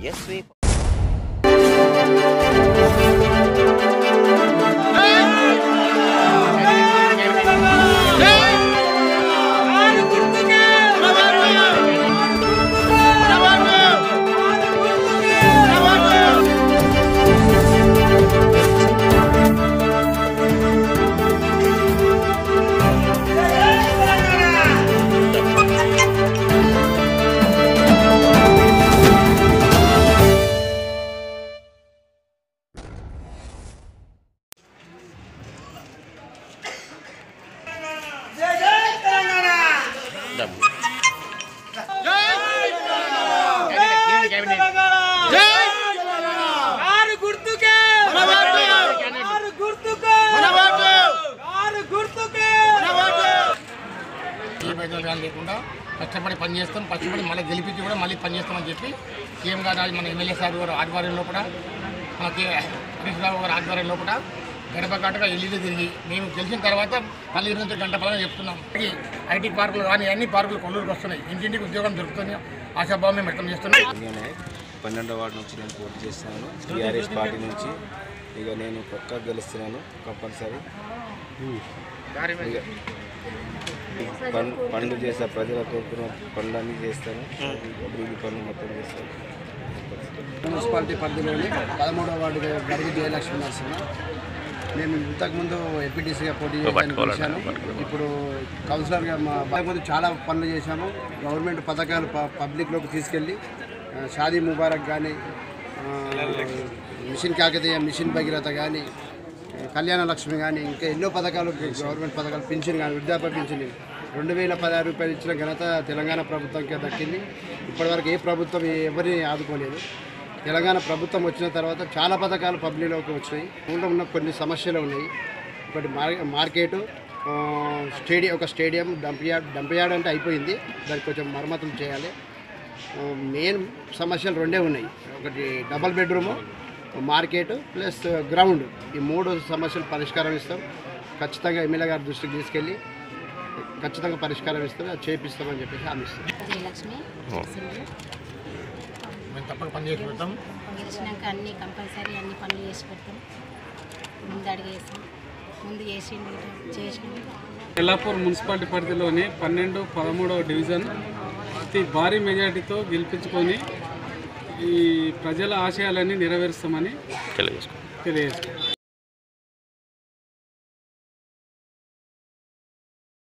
SV లేకుండా కష్టపడి పనిచేస్తాం, కష్టపడి మళ్ళీ గెలిపించి కూడా మళ్ళీ పనిచేస్తామని చెప్పి సీఎం గారు మన ఎమ్మెల్యే సార్ గారు ఆధ్వర్యంలో కూడా మనకి హరీష్ రావు గారు ఆధ్వర్యంలో కూడా గడప గడపగా ఎల్ఈడి తిరిగి మేము గెలిచిన తర్వాత మళ్ళీ 20 గంట పని చెప్తున్నాం. ఐటీ పార్కులు కానీ అన్ని పార్కులు కొల్లూరుకు వస్తున్నాయి, ఇంటింటికి ఉద్యోగం దొరుకుతుంది, ఆశాభావం మేము వ్యక్తం చేస్తున్నాం. 12వ వార్డు నుంచి నేను పోటీ చేస్తున్నాను, టీఆర్ఎస్ పార్టీ నుంచి. ఇక నేను పక్కా గెలుస్తున్నాను కంపల్సరీ. పనులు చేస్తా, ప్రజల కోరుకున్న పనులన్నీ చేస్తాను, అభివృద్ధి పనులు మొత్తం చేస్తాను. మున్సిపాలిటీ పరిధిలోని 13వ వార్డు గడుగు జయలక్ష్మి నరసింహ. నేను ఇంతకుముందు ఎంపీటీసీగా పోటీ చేశాను. ఇప్పుడు కౌన్సిలర్గా ముందు చాలా పనులు చేశాము. గవర్నమెంట్ పథకాలు పబ్లిక్లోకి తీసుకెళ్ళి షాదీ ముబారక్ కానీ, మిషన్ కాకతీయ, మిషన్ భగీరథ కానీ, కళ్యాణ లక్ష్మి కానీ, ఇంకా ఎన్నో పథకాలు, గవర్నమెంట్ పథకాలు, పింఛన్ కానీ, వృద్ధాప్య పింఛన్ 2016 రూపాయలు ఇచ్చిన ఘనత తెలంగాణ ప్రభుత్వంకే దక్కింది. ఇప్పటివరకు ఏ ప్రభుత్వం ఎవరిని ఆదుకోలేదు. తెలంగాణ ప్రభుత్వం వచ్చిన తర్వాత చాలా పథకాలు పబ్లిక్లోకి వచ్చినాయి. ఊళ్ళో ఉన్న కొన్ని సమస్యలు ఉన్నాయి. ఒకటి మార్కెటు, ఒక స్టేడియం, డంప్ యార్డ్ అంటే అయిపోయింది, దానికి కొంచెం మరమ్మతులు చేయాలి. మెయిన్ సమస్యలు రెండే ఉన్నాయి, ఒకటి double bedroom, market plus ground. ఈ 3 సమస్యలు పరిష్కారం ఇస్తాం. ఖచ్చితంగా ఎమ్మెల్యే గారి దృష్టికి తీసుకెళ్ళి ఖచ్చితంగా పరిష్కారం ఇస్తాం, అది చేపిస్తామని చెప్పేసి హామీ ఇస్తాం. మేము తప్పక పని చేసి పెడతాం. గెలిచినాక అన్ని కంపల్సరీ అన్ని పనులు చేసి పెడతాం. ముందు అడిగేస్తాం, ముందు చేసినాం. ఎల్లాపూర్ మున్సిపాలిటీ పరిధిలోని 12, 13వ డివిజన్ అతి భారీ మెజార్టీతో గెలిపించుకొని ఈ ప్రజల ఆశయాలన్నీ నెరవేరుస్తామని తెలియజేస్తాం.